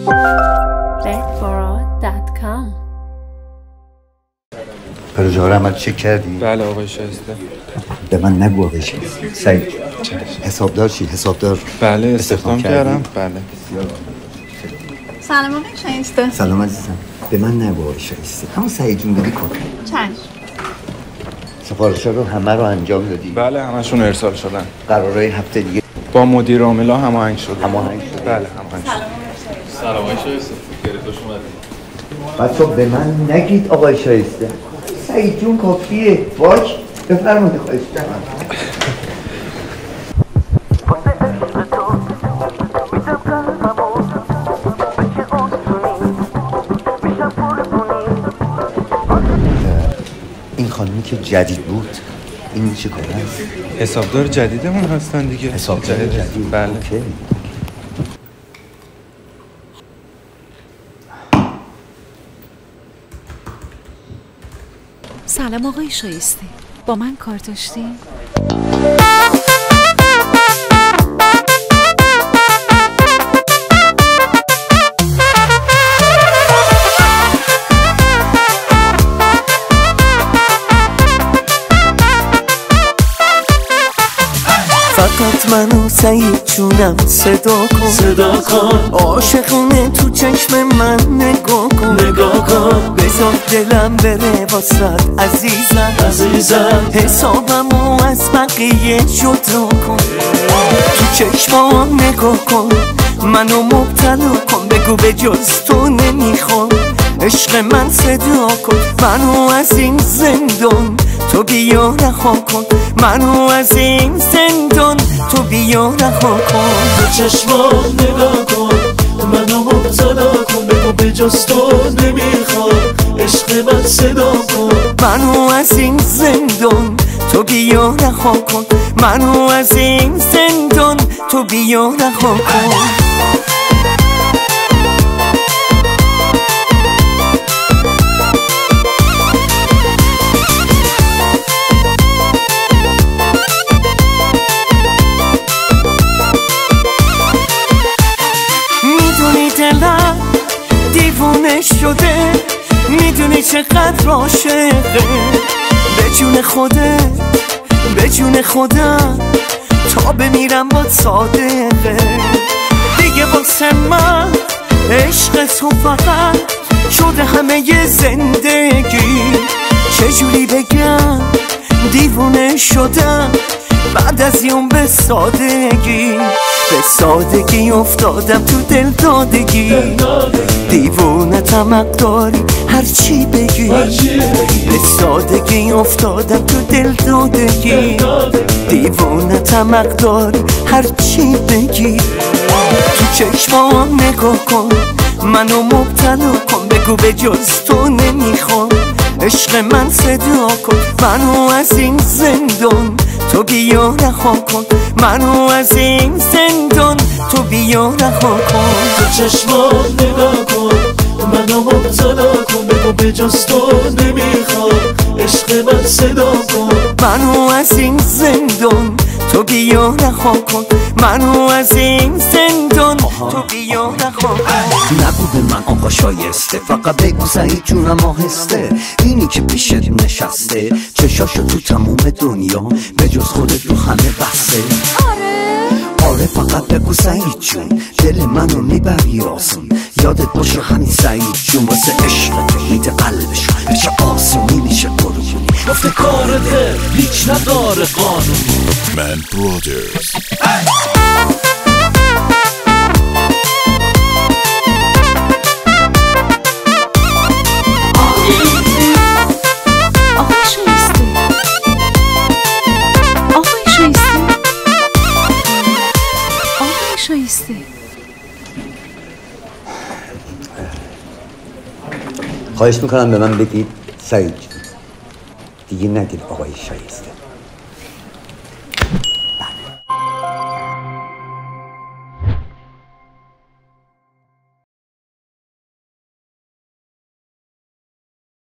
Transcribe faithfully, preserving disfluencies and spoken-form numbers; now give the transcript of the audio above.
red borough dot com. پروژه ها رو عمل چک کردی؟ بله آقای شایسته. به من نگو آقای شایسته. سعید حسابدار چی؟ حسابدار بله استخدام کردم. بله. سلام آقای شایسته. سلام عزیزم. به من نگو آقای شایسته. همون سعید جون بدی کن. چشم. سفارش‌ها رو همه رو انجام دادی؟ بله همشون ارسال شدن. قرارهای هفته دیگه با مدیر عاملا هماهنگ شد. هماهنگ شد. بله هماهنگ شد. سلام آقای شایسته. گرفتوش اومدید. بچه‌ها به من نگید آقای شایسته. سعید جون کافیه. باش بفرمایید خواهش می‌کنم. این خانمی که جدید بود این چه کاره است؟ حسابدار جدیدمون هستن دیگه. حسابدار جدید, جدید. بله. اوکی. سلام آقای شایسته، با من کار داشتین؟ فقط منو سعید جونم صدا کن صدا کن عاشقونه تو چشم من نگاه کن نگاه کن بذار دلم بره واسد عزیزم عزیزم حسابمو از بقیه جدا کن تو چشمام نگاه کن منو مبتلا کن بگو به جز تو نمیخوام عشق من صدا کن منو از این زندان تو بیا رها کن منو از این زندان تو بیا رها کن تو چشمام نگاه کن منو مبتلا کن بگو به جز تو نمیخوام عشق من صدا کن منو از این زندان تو بیا رها کن منو از این زندان تو بیا رها کن دیوونه شده میدونی چقدر عاشقه به جون خودت به جون خودم تا بمیرم با صادقه دیگه واسه من عشق تو فقط شده همه زندگی چجوری بگم دیوونه شدم بعد از یوم به سادگی به سادگی افتادم تو دل دادگی دیوونه تمق داری هرچی بگی به سادگی افتادم تو دل دادگی دیوونه تمق داری هرچی بگی تو چشمام نگاه کن منو مبتلا کن بگو به جز تو نمیخوام عشق من صدا کن منو از این زندان تو بیا رها کن منو از این زندان تو بیا رها کن تو چشمام نگاه کن منو مبتلا کن بگو به جز تو نمیخوام عشق من صدا کن منو از این زندان تو بیا رها کن منو از این زندان تو بیا رها کن نگو به من آقا شایسته فقط بگو سعید جونم آهسته اینی که پیشت نشسته چشاشو تو تموم دنیا به جز خودت تو همه بسته آره آره فقط بگو سعید جون دل منو میبری آسون یادت باشه همین سعید جون واسه عشق تو میده قلبش بشه آسونی میشه قربونی گفته کارته هیچ نداره قانونی من برادرز خواهش میکنم به من بگید سعید دیگه نگید آقای شایسته